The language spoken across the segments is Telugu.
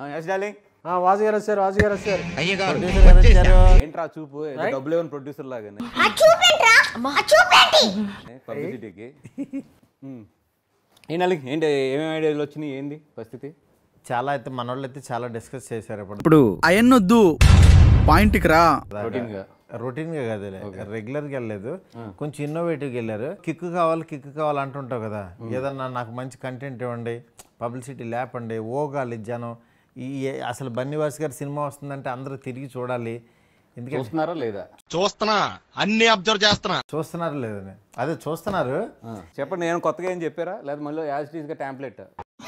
వాసు గారు వచ్చారు ఏంట్రా చూపు డబ్బులు ఏమైనా ప్రొడ్యూసర్ లాగానే పబ్లిసిటీకి ఏంటి ఏమేమి ఐడియాలు వచ్చినాయి ఏంది పరిస్థితి చాలా అయితే మనోళ్ళు అయితే చాలా డిస్కస్ చేశారు ఇప్పుడు అయన్నొద్దు పాయింట్కి రా రొటీన్ గా కాదు రెగ్యులర్ గా వెళ్ళలేదు కొంచెం ఇన్నోవేటివ్గా వెళ్ళారు కిక్ కావాలి అంటుంటావు కదా ఏదన్నా నాకు మంచి కంటెంట్ ఇవ్వండి పబ్లిసిటీ లేపండి ఓగాలి జనం ఈ అసలు బన్నీవాస్ గారి సినిమా వస్తుందంటే అందరూ తిరిగి చూడాలి ఎందుకంటే చూస్తున్నారా లేదా చూస్తున్నా అన్ని అబ్జర్వ్ చూస్తున్నారు లేదని అదే చూస్తున్నారు చెప్పండి నేను కొత్తగా ఏం చెప్పారా లేదా మళ్ళీ యాజ్ ఇట్ ఈస్ గా టెంప్లెట్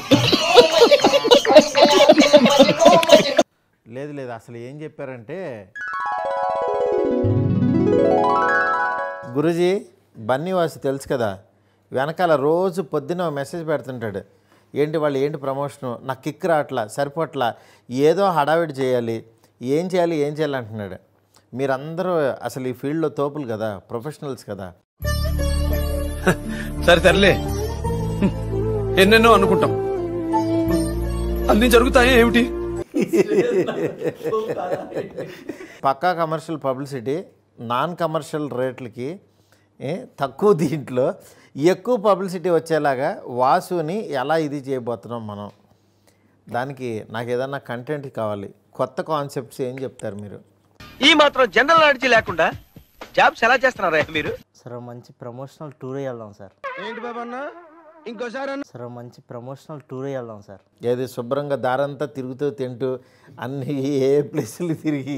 లేదు అసలు ఏం చెప్పారంటే గురూజీ బన్నీవాసు తెలుసు కదా వెనకాల రోజు పొద్దున్న మెసేజ్ పెడుతుంటాడు ఏంటి వాళ్ళు ఏంటి ప్రమోషను నాకు కిక్ రావట్లా సరిపోట్లా ఏదో హడావిడి చేయాలి ఏం చేయాలి అంటున్నాడు మీరందరూ అసలు ఈ ఫీల్డ్లో తోపులు కదా ప్రొఫెషనల్స్ కదా సరేలే ఎన్నెన్నో అనుకుంటాం అన్ని జరుగుతాయి ఏమిటి పక్కా కమర్షియల్ పబ్లిసిటీ నాన్ కమర్షియల్ రేట్లకి తక్కువ దీంట్లో ఎక్కువ పబ్లిసిటీ వచ్చేలాగా వాసుని ఎలా ఇది చేయబోతున్నాం మనం దానికి నాకు ఏదన్నా కంటెంట్ కావాలి కొత్త కాన్సెప్ట్స్ ఏం చెప్తారు మీరు ఈ మాత్రం జనరల్ నాలెడ్జ్ లేకుండా జాబ్స్ ఎలా చేస్తున్నారా మీరు సార్ మంచి ప్రమోషనల్ టూర్ వెళ్దాం సార్ ఏంటి బాబన్న ఇంకోసారి సార్ మంచి ప్రమోషనల్ టూర్ వెళ్దాం సార్ ఏది శుభ్రంగా దారంతా తిరుగుతూ తింటూ అన్ని ఏ ప్లేసులు తిరిగి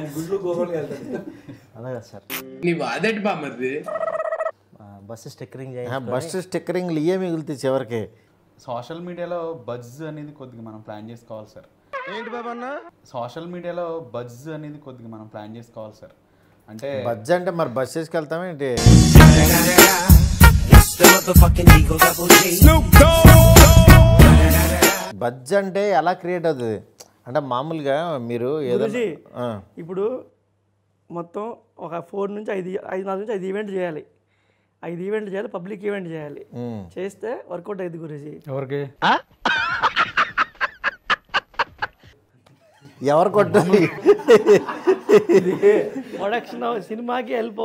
అలాగే సార్ నీ బాధటి బామ్మది బస్సు స్టిక్కరింగ్ బస్సు స్టిక్కరింగ్లు ఇవే మిగులుతాయి చివరికి సోషల్ మీడియాలో బజ్ అనేది కొద్దిగా మనం ప్లాన్ చేసుకోవాలి సార్ ఏంటి బాబన్న సోషల్ మీడియాలో బజ్ అనేది కొద్దిగా మనం ప్లాన్ చేసుకోవాలి సార్ అంటే బజ్ అంటే మరి బస్ చేసుకెళ్తామేంటి బజ్ అంటే ఎలా క్రియేట్ అవుతుంది అంటే మామూలుగా మీరు ఇప్పుడు మొత్తం ఒక 4 నుంచి 5 నుంచి 5 ఈవెంట్ చేయాలి 5 ఈవెంట్లు చేయాలి పబ్లిక్ ఈవెంట్ చేయాలి చేస్తే వర్కౌట్ అయింది గురూజీ ఎవరికి ఎవరు కొట్టాలి ప్రొడక్షన్ సినిమాకి హెల్ప్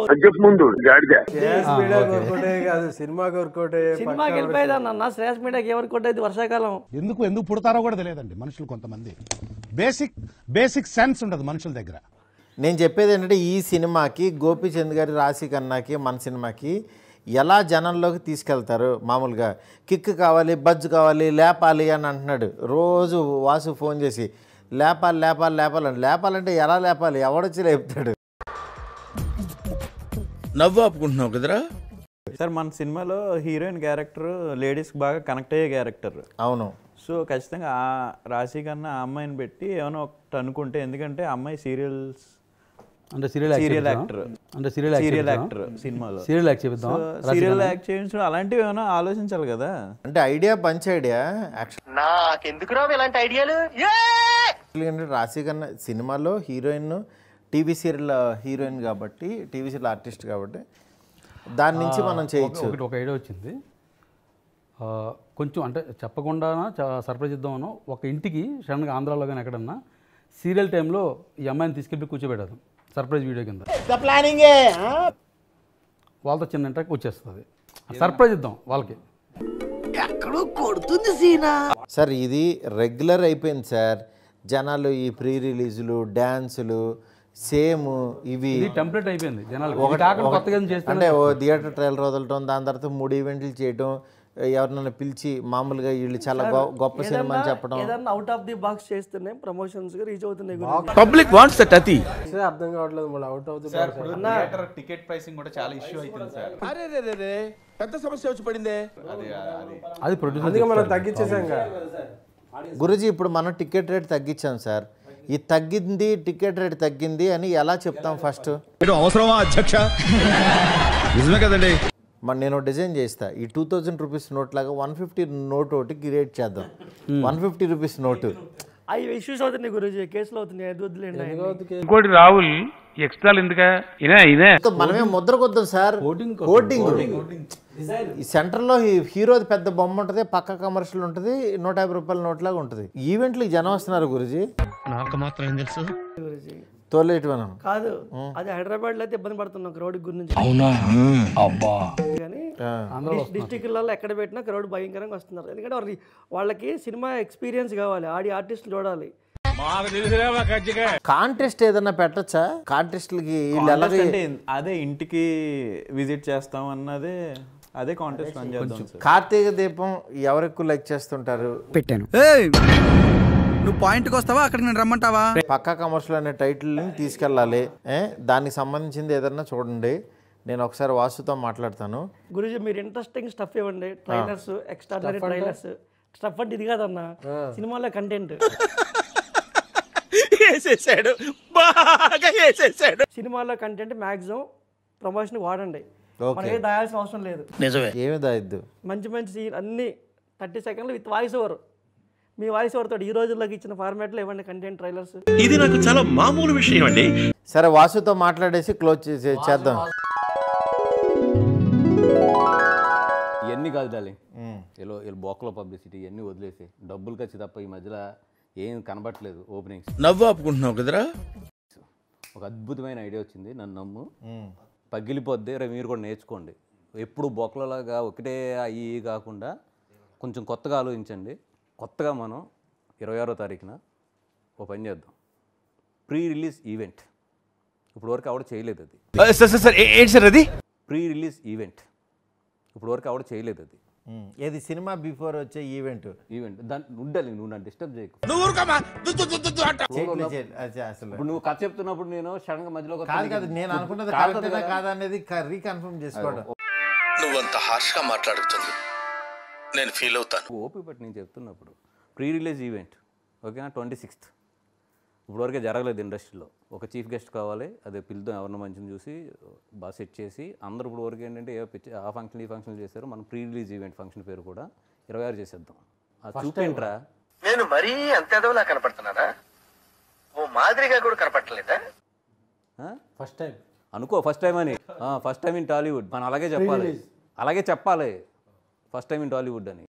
సినిమాకి వెళ్ళిపోయేదన్న శ్రేష్ మీడియాకి ఎవరు కొట్టేది వర్షాకాలం ఎందుకు పుడతారో కూడా తెలియదండి మనుషులు కొంతమంది బేసిక్ సెన్స్ ఉండదు మనుషుల దగ్గర నేను చెప్పేది ఏంటంటే ఈ సినిమాకి గోపీచంద్ గారి రాశి కన్నాకి మన సినిమాకి ఎలా జనంలోకి తీసుకెళ్తారు మామూలుగా కిక్ కావాలి బజ్ కావాలి లేపాలి అని అంటున్నాడు రోజు వాసు ఫోన్ చేసి లేపాలంటే ఎలా లేపాలి ఎవడొచ్చి లేపుతాడు నవ్వు ఆపుకుంటున్నావు కదరా సార్ మన సినిమాలో హీరోయిన్ క్యారెక్టర్ లేడీస్కి బాగా కనెక్ట్ అయ్యే క్యారెక్టర్ అవును సో ఖచ్చితంగా ఆ రాశి కన్నా ఆ అమ్మాయిని పెట్టి ఏమైనా ఒకటి అనుకుంటే ఎందుకంటే అమ్మాయి సీరియల్ యాక్టర్ సినిమాలో సీరియల్ యాక్ట్ చేయించడం అలాంటివి ఏమైనా ఆలోచించాలి కదా అంటే ఐడియా పంచ్ ఐడియా నాకెందుకురా ఇలాంటి ఐడియాలు రాశి కన్నా సినిమాలో హీరోయిన్ టీవీ సీరియల్ హీరోయిన్ కాబట్టి టీవీ సీరియల్ ఆర్టిస్ట్ కాబట్టి దాని నుంచి మనం చేయొచ్చు ఒక ఐడియా వచ్చింది కొంచెం అంటే చెప్పకుండా సర్ప్రైజ్ ఇద్దామనో ఒక ఇంటికి సడన్గా ఆంధ్రాలో కానీ ఎక్కడన్నా సీరియల్ టైంలో ఈ అమ్మాయిని తీసుకెళ్ళి కూర్చోబెడతాం సర్ప్రైజ్ వీడియో కింద వాళ్ళతో చిన్న ఇంటర్కి వచ్చేస్తుంది సర్ప్రైజ్ ఇద్దాం వాళ్ళకి సార్ ఇది రెగ్యులర్ అయిపోయింది సార్ జనాలు ఈ ప్రీ రిలీజులు డ్యాన్సులు సేమ్ ఇవి టెంప్లెట్ అయిపోయింది జనాలు అంటే ఓ థియేటర్ ట్రయల్ వదలటం దాని తర్వాత 3 ఈవెంట్లు చేయటం ఎవరినైనా పిలిచి మామూలుగా వీళ్ళు చాలా గొప్ప సినిమా అని చెప్పడం ఏదన్నా అవుట్ ఆఫ్ ది బాక్స్ చేస్తేనే ప్రమోషన్స్ గా రీచ్ అవుతున్నాయి పబ్లిక్ వాంట్స్ దట్ అతి అర్థం కావట్లేదు మళ్ళీ out of the box ticket pricing కూడా చాలా ఇష్యూ అవుతుంది సార్ అరే పెద్ద సమస్య వచ్చి పడిందే అది ప్రొడ్యూసర్ అందుకే మనం తగ్గించేసాం గురూజీ ఇప్పుడు మనం టికెట్ రేట్ తగ్గించాం సార్ ఈ తగ్గింది టికెట్ రేట్ తగ్గింది అని ఎలా చెప్తాం ఫస్ట్ అవసరమా అధ్యక్ష నిజమే కదండి మరి నేను డిజైన్ చేస్తా ఈ 2000 రూపీస్ నోట్ లాగా 150 నోట్ ఒకటి క్రియేట్ చేద్దాం 150 రూపీస్ నోటు అవి ఇష్యూస్ అవుతున్నాయి గురూజీ కేసులు అవుతున్నాయి ఇంకోటి రాహుల్ ఎక్స్ట్రా ఎందుక మనమే ముద్ర కొద్దాం సార్ హోర్డింగ్ ఈ సెంటర్లో హీరోది పెద్ద బొమ్మ ఉంటుంది, పక్క కమర్షియల్ ఉంటుంది, 150 రూపాయల నోట్లాగా ఉంటుంది. ఈవెంట్లకి జనం వస్తున్నారు గురుజీ. నాకు మాత్రం ఏం తెలుసు గురుజీ తోలేటివనం కాదు, అది హైదరాబాద్ లో అయితే ఇబ్బంది పడుతున్నాం క్రౌడ్ గురించి. కానీ డిస్టిక్లలో ఎక్కడ పెట్టినా క్రౌడ్ భయంకరంగా వస్తున్నారు. ఎందుకంటే వాళ్ళకి సినిమా ఎక్స్పీరియన్స్ కావాలి, ఆర్టిస్టులు చూడాలి. కాంటెస్ట్ ఏదన్నా పెట్టచ్చా? కాంటెస్ట్లకి అదే ఇంటికి విజిట్ చేస్తాం అన్నదే, అదే కాంటెస్ట్ రన్ చేద్దాం. కార్తీక దీపం ఎవరు ఎక్కువ లైక్ చేస్తుంటారు? పెట్టాను. నువ్వు పాయింట్కి వస్తావా, అక్కడికి నేను రమ్మంటావా? పక్కా కమర్షియల్ అనే టైటిల్ని తీసుకెళ్ళాలి. దానికి సంబంధించింది ఏదన్నా చూడండి. నేను ఒకసారి వాసుతో మాట్లాడతాను. గురుజీ మీరు ఇంట్రెస్టింగ్ స్టఫ్ ఇవ్వండి, ట్రైలర్స్, ఎక్స్ట్రాడనరీ ట్రైలర్స్. స్టఫ్ అంటే ఇది కాదన్న, సినిమాలో కంటెంట్. సినిమాలో కంటెంట్ మాక్సిమం ప్రమోషన్ వాడండి, మనకి దాయాల్సిన అవసరం లేదు. ఏమి దాయిద్దు, మంచి మంచి సీన్ అన్ని 30 సెకండ్లు విత్ వాయిస్ ఓవర్. మీ వాయిస్ ఓవర్ తోటి ఈ రోజుల్లోకి ఇచ్చిన ఫార్మాట్లో ఇవ్వండి కంటెంట్ ట్రైలర్స్. ఇది నాకు చాలా మామూలు విషయం అండి. సరే వాసుతో మాట్లాడేసి క్లోజ్ చేద్దాం. ఇవన్నీ కాదు డార్లింగ్, వీళ్ళు బోకలో పబ్లిసిటీ ఇవన్నీ వదిలేసి డబ్బులు ఖర్చు తప్ప ఈ మధ్యలో ఏం కనబట్టలేదు. ఓపెనింగ్స్ నవ్వు ఆపుకుంటున్నావు కదరా. ఒక అద్భుతమైన ఐడియా వచ్చింది, నన్ను నమ్ము, పగిలిపోద్ది. మీరు కూడా నేర్చుకోండి. ఎప్పుడు బొక్కలలాగా ఒకటే అయ్యి కాకుండా కొంచెం కొత్తగా ఆలోచించండి. కొత్తగా మనం 26వ తారీఖున ఓ పని చేద్దాం, ప్రీ రిలీజ్ ఈవెంట్. ఇప్పుడు వరకు ఆవిడ చేయలేదు అది. ఏంటి సార్ అది? ప్రీ రిలీజ్ ఈవెంట్ ఇప్పుడు వరకు ఆవిడ చేయలేదు అది. ఏది సినిమా బిఫోర్ వచ్చే ఈవెంట్ దాన్ని ఉండాలి. నువ్వు నన్ను డిస్టర్బ్ చేయకు. అసలు ఇప్పుడు నువ్వు కథ చెప్తున్నప్పుడు నేను సడన్ గా మధ్యలో కాదు, నేను అనుకున్నది కరెక్టేనా కాదా అనేది రీకన్ఫర్మ్ చేసుకోవడం. నువ్వంత హార్ష్ గా మాట్లాడుతుంది, నేను ఫీల్ అవుతాను. ఓపీ బట్ నేను చెప్తున్నప్పుడు ప్రీ రిలీజ్ ఈవెంట్ ఓకేనా, 26th. ఇప్పుడు వరకే జరగలేదు ఇండస్ట్రీలో. ఒక చీఫ్ గెస్ట్ కావాలి, అదే పిలుద్దాం, ఎవరినో మంచిని చూసి బాగా సెట్ చేసి. అందరూ ఇప్పుడు వరకు ఏంటంటే ఆ ఫంక్షన్ ఈ ఫంక్షన్ చేశారు. మనం ప్రీ రిలీజ్ ఈవెంట్ ఫంక్షన్ పేరు కూడా 26 చేసేద్దాం. చూపేంట్రా, నేను మరీ అంత ఎదవలా కనపడుతున్నారా? ఓ మాదిరిగా కూడా కనపడలేదా? ఫస్ట్ టైం అనుకో, ఫస్ట్ టైం అని, ఫస్ట్ టైం ఇన్ టాలీవుడ్. మనం అలాగే చెప్పాలి, అలాగే చెప్పాలి, ఫస్ట్ టైం ఇన్ టాలీవుడ్ అని.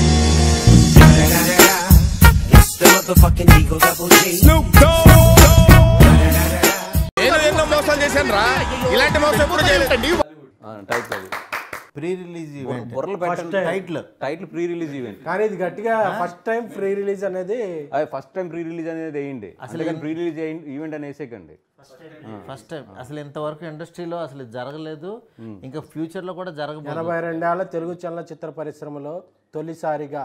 మోసాలు చేశాను రా, ఇలాంటి మోసం ఎప్పుడు చేయలేదండి. Pre release event title pre release event. కానీ ఇది గట్టిగా ఫస్ట్ టైం ప్రీ రిలీజ్ అనేది, ఫస్ట్ టైం ప్రీ రిలీజ్ అనేది వేయండి. అసలు ప్రీ రిలీజ్ ఈవెంట్ అని వేసేకండి. ఫస్ట్ టైం అసలు ఇంతవరకు ఇండస్ట్రీలో అసలు జరగలేదు, ఇంకా ఫ్యూచర్ లో కూడా జరగదు. 82 ఏళ్ల తెలుగు చలనచిత్ర పరిశ్రమలో తొలిసారిగా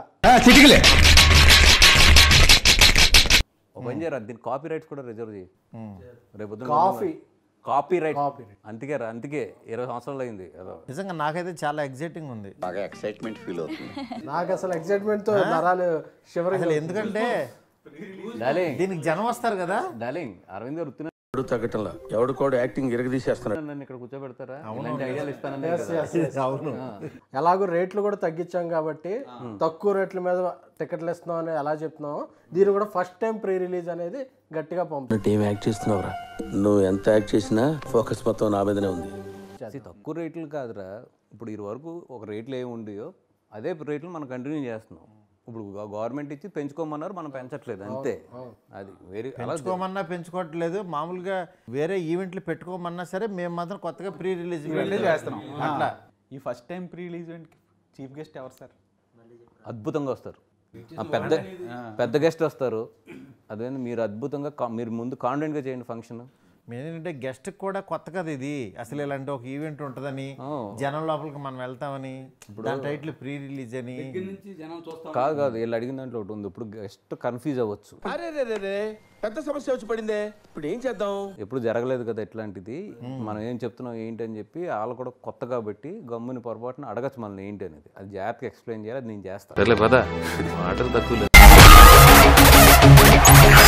పని చేయరా, దీని కాపీ రైట్స్ కూడా రిజర్వ్ చేయి. రేపు కాపీ రైట్ అందుకే 20 సంవత్సరాలు అయింది. నిజంగా నాకైతే చాలా ఎగ్జైటింగ్ ఉంది, బాగా ఎక్సైట్మెంట్ ఫీల్ అవుతుంది. నాకు అసలు ఎక్సైట్మెంట్ తో నరాలు షివరింగ్. ఎందుకంటే దీనికి జనం వస్తారు కదా డార్లింగ్. అరవింద్ గారు తగ్గటంలా ఎవడు కూడా యాక్టింగ్ ఇరగదీసేస్తున్నాడు. నన్ను ఇక్కడ కూర్చోబెడతారా? ఇలాంటి ఐడియాలు ఇస్తానని. అవును, ఎలాగో రేట్లు కూడా తగ్గించాం కాబట్టి తక్కువ రేట్ల మీద టికెట్లు ఇస్తున్నాం అని ఎలా చెప్తున్నాం, దీని కూడా ఫస్ట్ టైం ప్రీ రిలీజ్ అనేది గట్టిగా పంపుతుంది. ఏం యాక్ట్ చేస్తున్నావురా? నువ్వు ఎంత యాక్ట్ చేసినా ఫోకస్ మొత్తం నా మీదనే ఉంది. తక్కువ రేట్లు కాదురా, ఇప్పుడు ఈ వరకు ఒక రేట్లు ఏమి ఉండయో అదే రేట్లు మనం కంటిన్యూ చేస్తున్నాం. ఇప్పుడు గవర్నమెంట్ ఇచ్చి పెంచుకోమన్నారు, మనం పెంచట్లేదు అంతే. అది వేరే పెంచుకోమన్నా పెంచుకోవట్లేదు. మామూలుగా వేరే ఈవెంట్లు పెట్టుకోమన్నా సరే మేము మాత్రం కొత్తగా ప్రీ రిలీజ్ చేస్తున్నాం. అట్లా ఈ first time pre release event chief guest ఎవరు సార్? అద్భుతంగా వస్తారు, పెద్ద గెస్ట్ వస్తారు. అదే మీరు అద్భుతంగా మీరు ముందు కాన్ఫిడెంట్గా చేయండి ఫంక్షన్. ఏంటంటే గెస్ట్ కూడా కొత్త కదా ఇది, అసలు ఇలాంటి ఒక ఈవెంట్ ఉంటుందని, జనం లోపలికి మనం వెళ్తామని, దాని టైటిల్ ప్రీ రిలీజ్ అని కాదు. వీళ్ళు అడిగిన దాంట్లో ఒకటి ఉంది. ఇప్పుడు గెస్ట్ కన్ఫ్యూజ్ అవ్వచ్చు. పెద్ద సమస్య వచ్చి పడిందే, ఇప్పుడు ఏం చేద్దాం? ఎప్పుడు జరగలేదు కదా ఇట్లాంటిది, మనం ఏం చెప్తున్నాం ఏంటి అని చెప్పి వాళ్ళు కూడా కొత్త కాబట్టి గమ్ముని పొరపాటున అడగచ్చు మనల్ని ఏంటి అనేది. అది జాగ్రత్తగా ఎక్స్ప్లెయిన్ చేయాలి, అది నేను చేస్తాను.